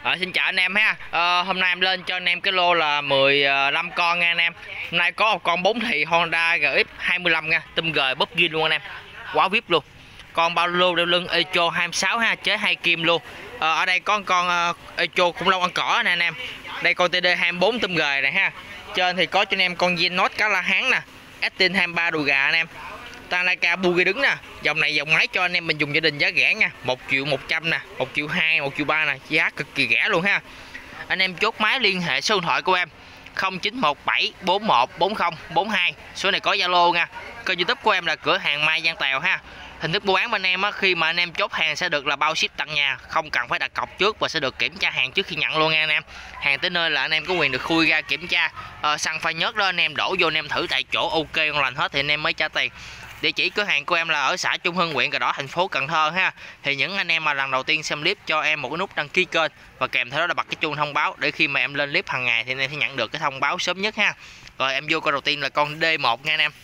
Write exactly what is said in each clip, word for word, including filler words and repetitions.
Ờ, xin chào anh em ha. Ờ, hôm nay em lên cho anh em cái lô là mười lăm con nha anh em. Hôm nay có một con bốn thì Honda giê ích hai mươi lăm nha, tôm gời bóp ghi luôn anh em, quá vip luôn. Con bao lô đeo lưng Echo hai mươi sáu ha, chế hai kim luôn. Ờ, ở đây có con uh, Echo khủng long ăn cỏ nè anh em. Đây con tê đê hai mươi bốn tôm gời này ha. Trên thì có cho anh em con Genos cá la hán nè, Estin hai mươi ba đùi gà anh em. Tanaka Buggy đứng nè. Dòng này dòng máy cho anh em mình dùng gia đình giá rẻ nha, một triệu một trăm nè, một triệu hai, một triệu ba nè, giá cực kỳ rẻ luôn ha. Anh em chốt máy liên hệ số điện thoại của em không chín một bảy bốn một bốn không bốn hai. Số này có Zalo nha. Kênh YouTube của em là cửa hàng Mai Giang Tèo ha. Hình thức mua bán bên em á, khi mà anh em chốt hàng sẽ được là bao ship tận nhà, không cần phải đặt cọc trước và sẽ được kiểm tra hàng trước khi nhận luôn nha anh em. Hàng tới nơi là anh em có quyền được khui ra kiểm tra, ờ, xăng pha nhớt đó anh em đổ vô anh em thử tại chỗ ok ngon lành hết thì anh em mới trả tiền. Địa chỉ cửa hàng của em là ở xã Trung Hưng, huyện Cờ Đỏ, thành phố Cần Thơ ha. Thì những anh em mà lần đầu tiên xem clip cho em một cái nút đăng ký kênh và kèm theo đó là bật cái chuông thông báo để khi mà em lên clip hàng ngày thì anh em sẽ nhận được cái thông báo sớm nhất ha. Rồi em vô con đầu tiên là con D một nha anh em.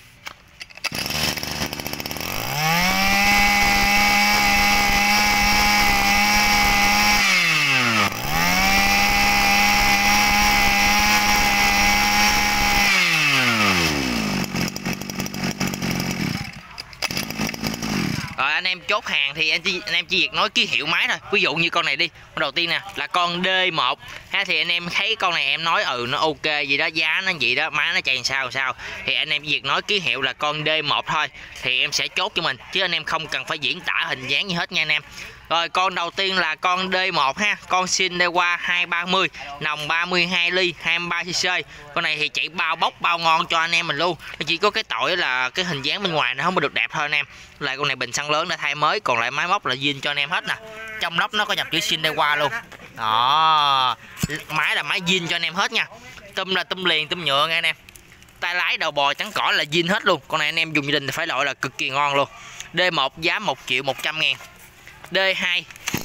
Rồi anh em chốt hàng thì anh, anh em chỉ việc nói ký hiệu máy thôi. Ví dụ như con này đi, con đầu tiên nè là con D một ha, thì anh em thấy con này em nói ừ nó ok gì đó, giá nó gì đó, má nó chạy sao sao thì anh em chỉ việc nói ký hiệu là con D một thôi thì em sẽ chốt cho mình, chứ anh em không cần phải diễn tả hình dáng gì hết nha anh em. Rồi con đầu tiên là con D một ha, con Shindewa hai ba mươi, nòng ba mươi hai ly, hai mươi ba xê xê. Con này thì chạy bao bóc bao ngon cho anh em mình luôn. Nó chỉ có cái tội là cái hình dáng bên ngoài nó không có được đẹp thôi anh em. Lại con này bình xăng lớn đã thay mới, còn lại máy móc là zin cho anh em hết nè. Trong nóc nó có nhập chữ Shindewa luôn. Đó. Máy là máy zin cho anh em hết nha. Tum là tum liền, tum nhựa nha anh em. Tay lái đầu bò trắng cỏ là zin hết luôn. Con này anh em dùng gia đình thì phải loại là cực kỳ ngon luôn. D một giá một triệu một trăm ngàn. D hai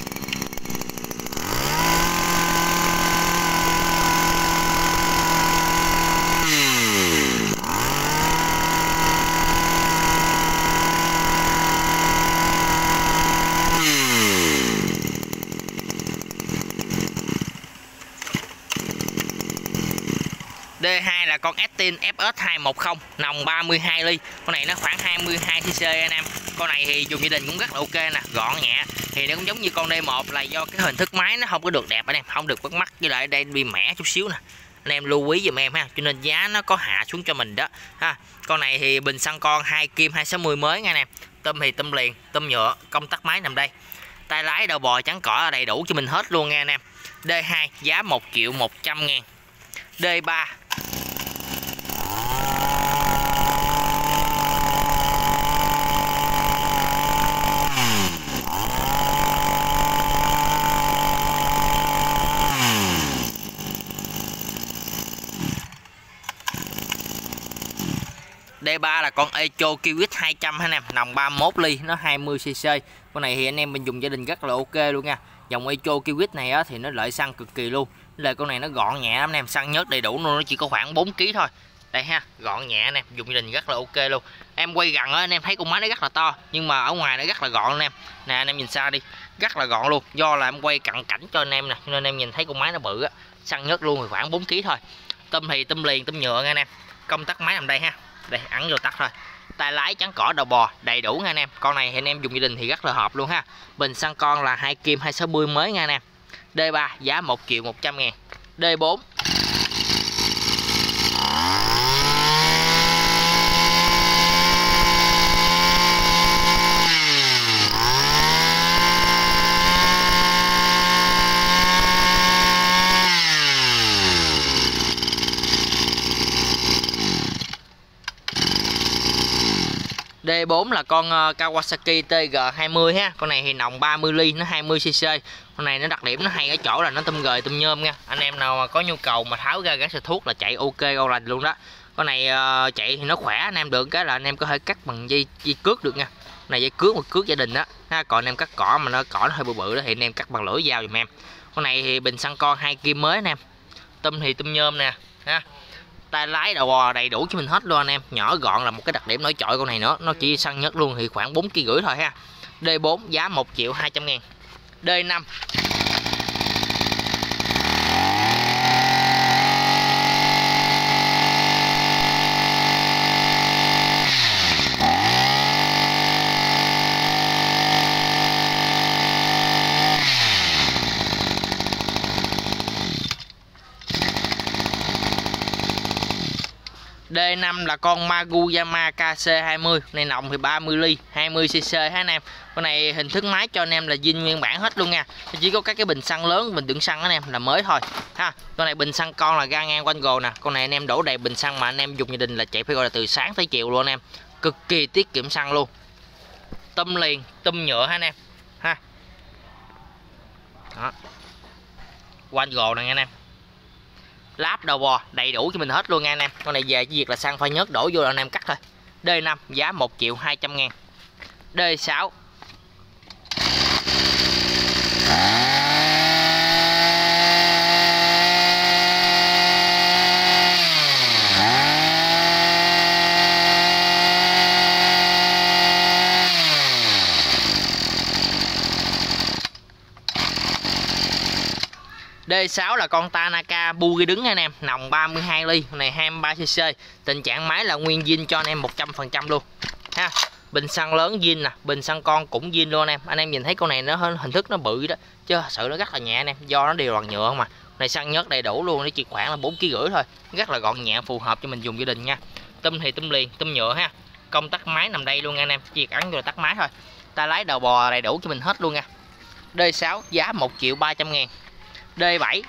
D hai là con Estin ép ét hai một không, nòng ba mươi hai ly. Con này nó khoảng hai mươi hai xê xê anh em. Con này thì dùng gia đình cũng rất là ok nè, gọn nhẹ. Thì nó cũng giống như con D một là do cái hình thức máy nó không có được đẹp anh em, không được bắt mắt, với lại đây bị mẻ chút xíu nè. Anh em lưu ý giùm em ha, cho nên giá nó có hạ xuống cho mình đó ha. Con này thì bình xăng con hai kim hai sáu mươi mới nha anh em. Tôm thì tôm liền, tôm nhựa, công tắc máy nằm đây. Tay lái đầu bò trắng cỏ đầy đủ cho mình hết luôn nha anh em. D hai giá một triệu một trăm ngàn. D ba D ba là con Echo Kiwis hai trăm anh em, nòng ba mươi mốt ly, nó hai mươi xê xê. Con này thì anh em mình dùng gia đình rất là ok luôn nha. Dòng Echo Kiwis này á, thì nó lợi xăng cực kỳ luôn. Là con này nó gọn nhẹ lắm anh em, xăng nhớt đầy đủ luôn, nó chỉ có khoảng bốn ki lô gam thôi. Đây ha, gọn nhẹ anh em, dùng gia đình rất là ok luôn. Em quay gần á anh em thấy con máy nó rất là to, nhưng mà ở ngoài nó rất là gọn anh em. Nè anh em nhìn xa đi, rất là gọn luôn. Do là em quay cận cảnh cho anh em nè, nên em nhìn thấy con máy nó bự á, xăng nhớt luôn thì khoảng bốn ki lô gam thôi. Tôm thì tôm liền, tôm nhựa nha anh em. Công tắc máy nằm đây ha. Đây ấn vô tắt thôi. Tay lái trắng cỏ đầu bò đầy đủ nha anh em. Con này thì anh em dùng gia đình thì rất là hợp luôn ha. Bình xăng con là hai kim hai sáu mươi mới nha anh em. D ba giá một triệu một trăm ngàn. D bốn D bốn là con Kawasaki T G hai mươi ha. Con này thì nòng ba mươi ly, nó hai mươi xê xê. Con này nó đặc điểm nó hay ở chỗ là nó tôm gời tôm nhôm nha. Anh em nào mà có nhu cầu mà tháo ra gắn sợi thuốc là chạy ok ngon lành luôn đó. Con này uh, chạy thì nó khỏe anh em, được cái là anh em có thể cắt bằng dây dây cước được nha. Này dây cước một cước gia đình đó ha. Còn anh em cắt cỏ mà nó cỏ nó hơi bự bự đó thì anh em cắt bằng lưỡi dao giùm em. Con này thì bình xăng con hai kim mới anh em. Tôm thì tôm nhôm nè ha. tay lái đầu bò đầy đủ cho mình hết luôn anh em. Nhỏ gọn là một cái đặc điểm nổi trội con này nữa. Nó chỉ xăng nhất luôn thì khoảng bốn ki lô gam rưỡi thôi ha. D bốn giá một triệu hai trăm ngàn. D năm D năm là con Maguyama K C hai mươi, này nòng thì ba mươi ly, hai mươi xê xê ha anh em. Con này hình thức máy cho anh em là zin nguyên bản hết luôn nha. Chỉ có các cái bình xăng lớn, bình đựng xăng anh em là mới thôi ha. Con này bình xăng con là ga ngang quanh gồ nè. Con này anh em đổ đầy bình xăng mà anh em dùng gia đình là chạy phải gọi là từ sáng tới chiều luôn anh em. Cực kỳ tiết kiệm xăng luôn. Tâm liền, tâm nhựa ha anh em ha. Đó. Quanh gồ nè anh em. Láp đầu bò đầy đủ cho mình hết luôn nha anh em. Con này về chỉ việc là xăng pha nhớt đổ vô là anh em cắt thôi. D năm giá một triệu hai trăm ngàn. D sáu D sáu là con Tanaka Bugi đứng anh em, nòng ba mươi hai ly, con này hai mươi ba xê xê. Tình trạng máy là nguyên zin cho anh em một trăm phần trăm luôn ha. Bình xăng lớn zin nè, bình xăng con cũng zin luôn anh em. Anh em nhìn thấy con này nó hình thức nó bự đó, chứ sự nó rất là nhẹ anh em, do nó đều bằng nhựa mà. Này xăng nhớt đầy đủ luôn, nó chỉ khoảng là bốn ki lô gam rưỡi thôi, rất là gọn nhẹ, phù hợp cho mình dùng gia đình nha. Tum thì tum liền, tum nhựa ha. Công tắc máy nằm đây luôn nha anh em, chỉ việc ấn vô là tắt máy thôi. Ta lái đầu bò đầy đủ cho mình hết luôn nha. D sáu giá một triệu ba trăm ngàn. D bảy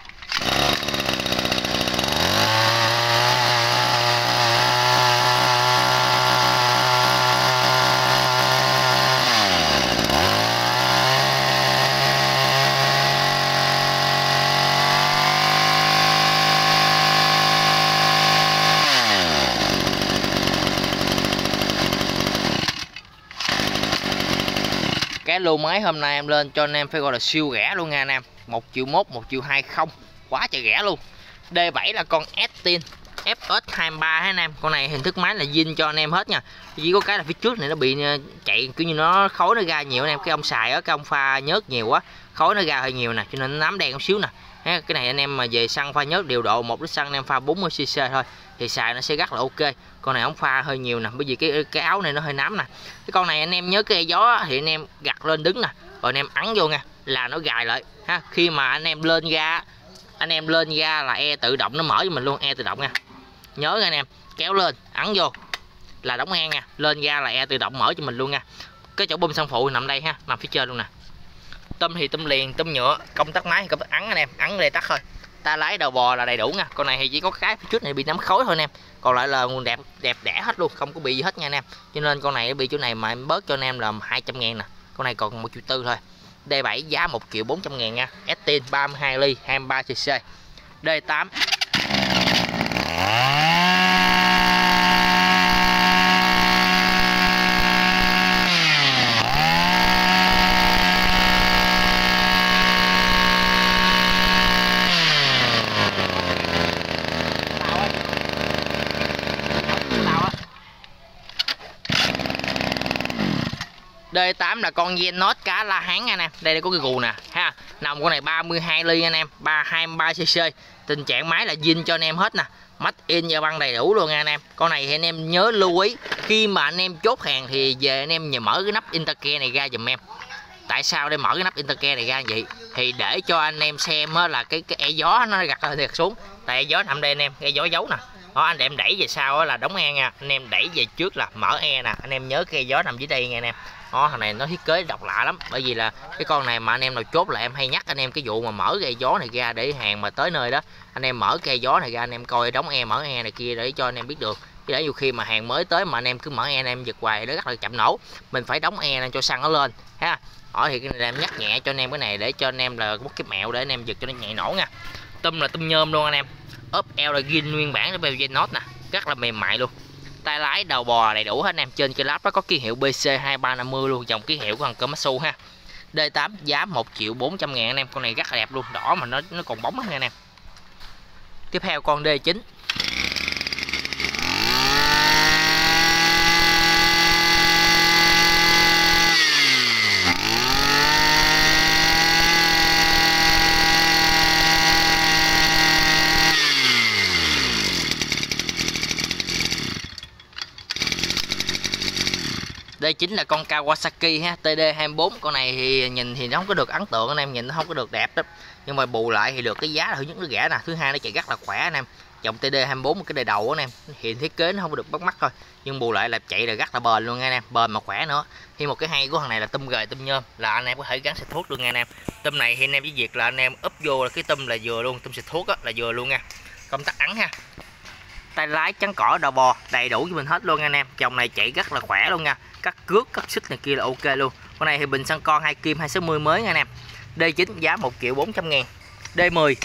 cái lô máy hôm nay em lên cho anh em phải gọi là siêu rẻ luôn nha anh em. Một triệu mốt, một triệu hai không, quá trời rẻ luôn. D bảy là con Estin F S hai mươi ba ha anh em. Con này hình thức máy là zin cho anh em hết nha. Chỉ có cái là phía trước này nó bị chạy kiểu như nó khói nó ra nhiều anh em. Cái ông xài á, cái ông pha nhớt nhiều quá, khói nó ra hơi nhiều nè, cho nên nó nám đen một xíu nè. Cái này anh em mà về xăng pha nhớt điều độ một lít xăng anh em pha bốn mươi xê xê thôi thì xài nó sẽ rất là ok. Con này ống pha hơi nhiều nè, bởi vì cái cái áo này nó hơi nám nè. Cái con này anh em nhớ cái gió thì anh em gặt lên đứng nè, rồi anh em ấn vô nha là nó gài lại ha. Khi mà anh em lên ga, anh em lên ga là e tự động nó mở cho mình luôn, e tự động nha. Nhớ nha anh em, kéo lên ấn vô là đóng e nha, lên ga là e tự động mở cho mình luôn nha. Cái chỗ bơm xăng phụ nằm đây ha, nằm phía trên luôn nè. Tâm thì tâm liền, tâm nhựa, công tắc máy thì công tắc ấn anh em, ấn để tắt thôi. Ta lái đầu bò là đầy đủ nha. Con này thì chỉ có cái phía trước này bị nắm khối thôi anh em, còn lại là nguồn đẹp đẹp đẽ hết luôn, không có bị gì hết nha anh em. Cho nên con này bị chỗ này mà em bớt cho anh em là hai trăm ngàn nè. Con này còn một triệu tư thôi. D bảy giá một triệu bốn trăm ngàn nha. Estin ba mươi hai ly, hai mươi ba xê xê. D tám D tám là con Genos cá La Hán anh em. Đây có cái gù nè ha. Nòng con này ba mươi hai ly anh em, hai mươi ba xê xê. Tình trạng máy là zin cho anh em hết nè. Made in và băng đầy đủ luôn nha anh em. Con này thì anh em nhớ lưu ý, khi mà anh em chốt hàng thì về anh em nhờ mở cái nắp intercare này ra giùm em. Tại sao để mở cái nắp intercare này ra vậy? Thì để cho anh em xem là cái cái e gió nó gặt lên gặt xuống. Tại e gió nằm đây anh em, e gió giấu nè. Đó, anh em đẩy về sau là đóng e nha. Anh em đẩy về trước là mở e nè. Anh em nhớ cái e gió nằm dưới đây nha anh em. Đó, thằng này nó thiết kế độc lạ lắm, bởi vì là cái con này mà anh em nào chốt là em hay nhắc anh em cái vụ mà mở cái gió này ra để hàng mà tới nơi đó anh em mở cái gió này ra, anh em coi đóng e mở e này kia để cho anh em biết được. Chứ để nhiều khi mà hàng mới tới mà anh em cứ mở e anh em giật hoài nó rất là chậm nổ, mình phải đóng e cho xăng nó lên ha. Đó thì cái này em nhắc nhẹ cho anh em cái này để cho anh em là một cái mẹo để anh em giật cho nó nhẹ nổ nha. Tum là tum nhôm luôn anh em, ốp eo là zin nguyên bản để bê nốt nè, rất là mềm mại luôn. Tay lái đầu bò đầy đủ hết anh em. Trên cái lắp nó có ký hiệu B C hai ba năm mươi luôn, dòng ký hiệu của thằng Komatsu ha. D tám giá một triệu bốn trăm ngàn anh em. Con này rất là đẹp luôn, đỏ mà nó nó còn bóng lắm nha anh em. Tiếp theo con D chín. D Đây chính là con Kawasaki ha, T D hai mươi bốn. Con này thì nhìn thì nó không có được ấn tượng anh em, nhìn nó không có được đẹp đó. Nhưng mà bù lại thì được cái giá là thứ nhất nó rẻ nè, thứ hai nó chạy rất là khỏe anh em. Dòng T D hai mươi bốn một cái đời đầu anh em, hiện thiết kế nó không có được bắt mắt thôi, nhưng bù lại là chạy là rất là bền luôn nha anh em, bền mà khỏe nữa. Thì một cái hay của thằng này là tum gời tum nhôm, là anh em có thể gắn xịt thuốc luôn nha anh em. Tum này thì anh em chỉ việc là anh em úp vô là cái tum là vừa luôn, tum xịt thuốc á là vừa luôn nha. Công tắc ắn ha, tay lái chắn cỏ đầu bò đầy đủ cho mình hết luôn nha anh em. Dòng này chạy rất là khỏe luôn nha, cắt cước cắt xích này kia là ok luôn. Con này thì bình xăng con hai kim hai sáu mươi mới nha anh em. D chín giá một triệu bốn trăm ngàn. D mười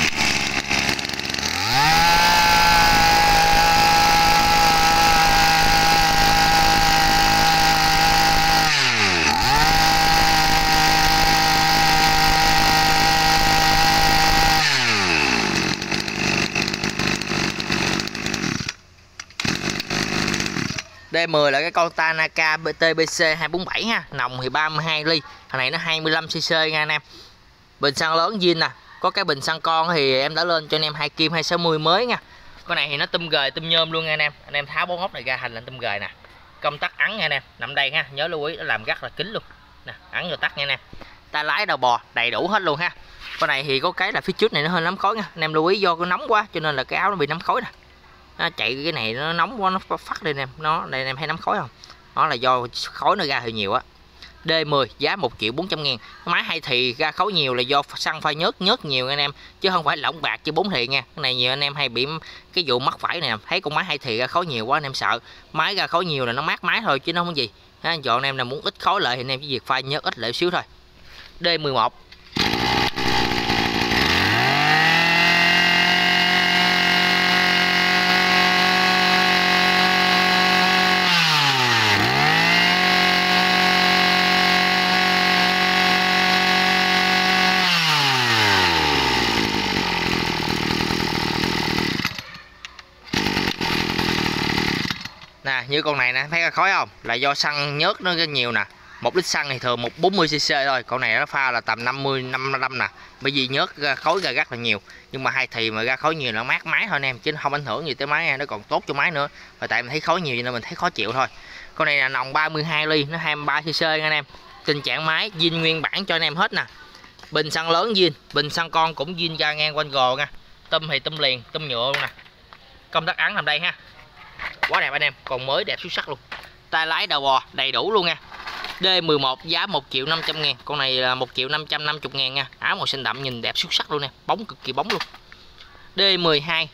D mười là cái con Tanaka T B C hai bốn bảy ha, nòng thì ba mươi hai ly, thằng này nó hai mươi lăm xê xê nha anh em. Bình xăng lớn zin nè, có cái bình xăng con thì em đã lên cho anh em hai kim hai sáu mươi mới nha. Con này thì nó tum gời tum nhôm luôn nha anh em. Anh em tháo bó ngóc này ra thành là tum gời nè. Công tắc ắn nha anh em, nằm đây ha, nhớ lưu ý nó làm rất là kín luôn. Nè, ắn rồi tắt nha anh em. Tay lái đầu bò đầy đủ hết luôn ha. Con này thì có cái là phía trước này nó hơi nắm khói nha. Anh em lưu ý do nó nóng quá cho nên là cái áo nó bị nắm khói nè. Nó chạy cái này nó nóng quá nó phát lên em, nó đây em hay nắm khói không? Nó là do khói nó ra hơi nhiều á. D mười giá một triệu bốn trăm ngàn. Máy hai thì ra khói nhiều là do xăng pha nhớt nhớt nhiều anh em, chứ không phải lỏng bạc chứ bốn thì nha. Cái này nhiều anh em hay bị cái vụ mắc phải này, thấy con máy hai thì ra khói nhiều quá anh em sợ. Máy ra khói nhiều là nó mát máy thôi chứ nó không có gì. Ha, chọn anh em là muốn ít khói lại thì anh em chỉ việc pha nhớt ít lại xíu thôi. D mười một nè, như con này nè, thấy ra khói không? Là do xăng nhớt nó nhiều nè. Một lít xăng thì thường một bốn mươi xê xê thôi, con này nó pha là tầm năm mươi năm mươi lăm nè. Bởi vì nhớt ra khói ra rất là nhiều. Nhưng mà hai thì mà ra khói nhiều là mát máy thôi anh em, chứ không ảnh hưởng gì tới máy nha, nó còn tốt cho máy nữa. Và tại mình thấy khói nhiều nên mình thấy khó chịu thôi. Con này là nòng ba mươi hai ly, nó hai mươi ba xê xê nha anh em. Tình trạng máy zin nguyên bản cho anh em hết nè. Bình xăng lớn zin, bình xăng con cũng zin ra ngang quanh gò nha. Tum thì tum liền, tum nhựa luôn nè. Công tắc ắn nằm đây ha. Quá đẹp anh em, còn mới đẹp xuất sắc luôn. Tay lái đầu bò đầy đủ luôn nha. D mười một giá một triệu năm trăm ngàn. Con này là một triệu năm trăm năm mươi ngàn nha. Áo màu xanh đậm nhìn đẹp xuất sắc luôn nè, bóng cực kỳ bóng luôn. D mười hai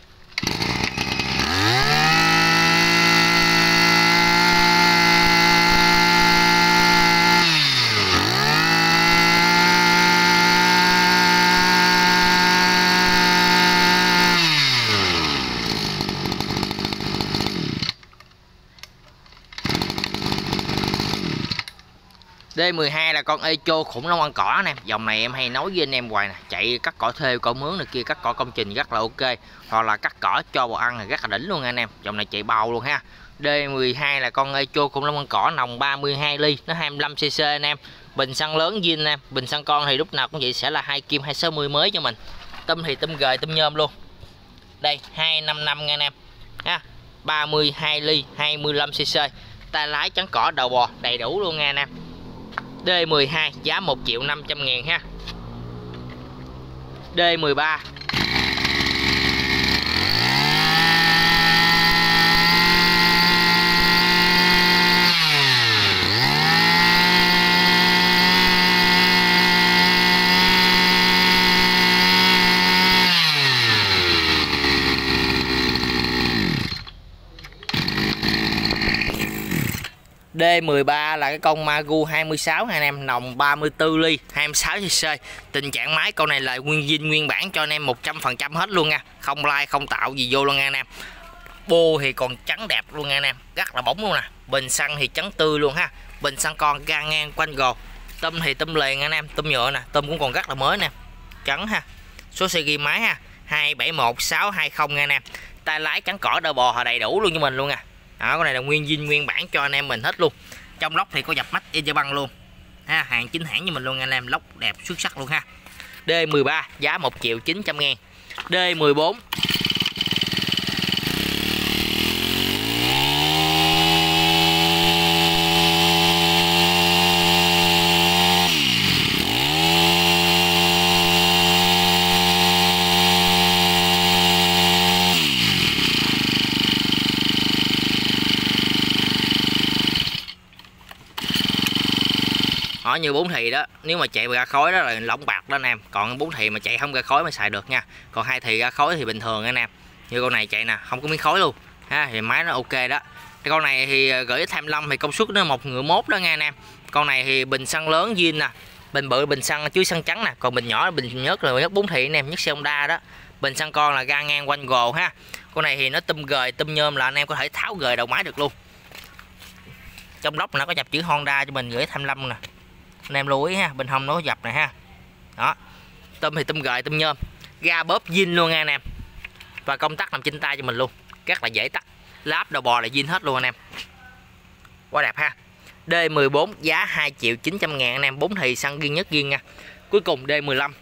D mười hai là con Echo khủng long ăn cỏ nè. Dòng này em hay nói với anh em hoài nè, chạy cắt cỏ thuê cỏ mướn này kia, cắt cỏ công trình rất là ok, hoặc là cắt cỏ cho bò ăn là rất là đỉnh luôn anh em. Dòng này chạy bao luôn ha. D mười hai là con Echo khủng long ăn cỏ, nòng ba mươi hai ly, nó hai mươi lăm xê xê anh em. Bình xăng lớn zin anh em, bình xăng con thì lúc nào cũng vậy, sẽ là hai kim hai sáu mươi mới cho mình. Tum thì tum gời tum nhôm luôn. Đây hai năm năm nha anh em ha. ba mươi hai ly, hai mươi lăm xê xê. Tay lái chắn cỏ đầu bò đầy đủ luôn nha anh em. D mười hai giá một triệu năm trăm ngàn ha. D mười ba D mười ba là cái con Magu hai mươi sáu anh em, nòng ba mươi tư ly, hai mươi sáu xê xê. Tình trạng máy con này là nguyên zin nguyên bản cho anh em một trăm phần trăm hết luôn nha, không lai không tạo gì vô luôn nha anh em. Bô thì còn trắng đẹp luôn nha anh em, rất là bóng luôn nè. Bình xăng thì trắng tươi luôn ha. Bình xăng con ga ngang quanh gồ. Tum thì tum liền anh em, tum nhựa nè, tum cũng còn rất là mới nè, trắng ha. Số xe ghi máy ha, hai bảy một sáu hai không nha anh em. Tay lái trắng cỏ đơ bò đầy đủ luôn cho mình luôn nè. Đó, con này là nguyên zin nguyên bản cho anh em mình hết luôn. Trong lốc thì có dập mắt in băng luôn ha, hàng chính hãng như mình luôn anh em, lốc đẹp xuất sắc luôn ha. D mười ba giá một triệu chín trăm ngàn. D mười bốn như bốn thì đó, nếu mà chạy ra khói đó là lỏng bạc đó anh em. Còn bốn thì mà chạy không ra khói mà xài được nha. Còn hai thì ra khói thì bình thường anh em. Như con này chạy nè, không có miếng khói luôn ha, thì máy nó ok đó. Cái con này thì gửi hai mươi lăm thì công suất nó một ngựa mốt đó nha anh em. Con này thì bình xăng lớn zin nè, bình bự bình xăng chuối xăng trắng nè, còn bình nhỏ bình nhất là nhất bốn thì anh em, nhất xe Honda đó. Bình xăng con là ga ngang quanh gồ ha. Con này thì nó tum gời tum nhôm là anh em có thể tháo gời đầu máy được luôn. Trong lốc nó có dập chữ Honda cho mình gửi hai mươi lăm nè, anh em lưu ý ha, bên hông nó có dập này ha. Đó, tum thì tum gời tum nhôm, ga bóp zin luôn nha anh em. Và công tắc nằm trên tay cho mình luôn, rất là dễ tắt. Láp đầu bò là zin hết luôn anh em. Quá đẹp ha. D mười bốn giá hai triệu chín trăm ngàn anh em, bốn thì xăng riêng nhất riêng nha. Cuối cùng D mười lăm.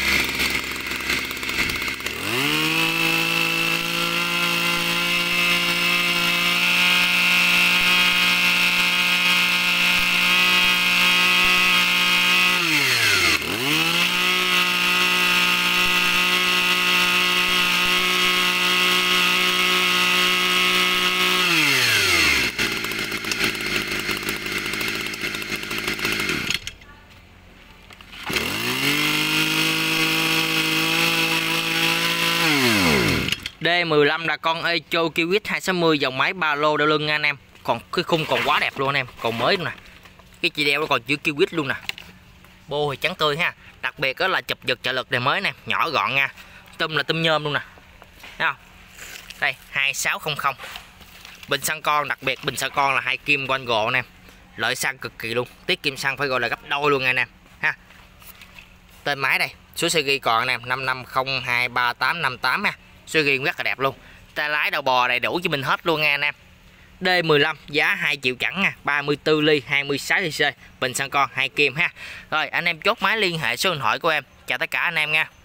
D mười lăm là con Echo Kiwis hai sáu mươi dòng máy ba lô đeo lưng nha anh em. Còn cái khung còn quá đẹp luôn anh em, còn mới luôn nè. Cái chị đeo nó còn chữ Kiwis luôn nè. Bô thì trắng tươi ha. Đặc biệt đó là chụp giật trợ lực này mới nè, nhỏ gọn nha. Tum là tum nhôm luôn nè. Thấy không? Đây hai sáu không không. Bình xăng con, đặc biệt bình xăng con là hai kim quanh gồ anh em. Lợi xăng cực kỳ luôn, tiết kiệm xăng phải gọi là gấp đôi luôn nha anh em ha. Tên máy đây, số series còn anh em năm năm không hai ba tám năm tám ha. Series rất là đẹp luôn. Tay lái đầu bò đầy đủ cho mình hết luôn nha anh em. D mười lăm giá hai triệu chẳng nha, ba mươi tư ly hai mươi sáu xê xê, bình xăng con hai kim ha. Rồi anh em chốt máy liên hệ số điện thoại của em. Chào tất cả anh em nha.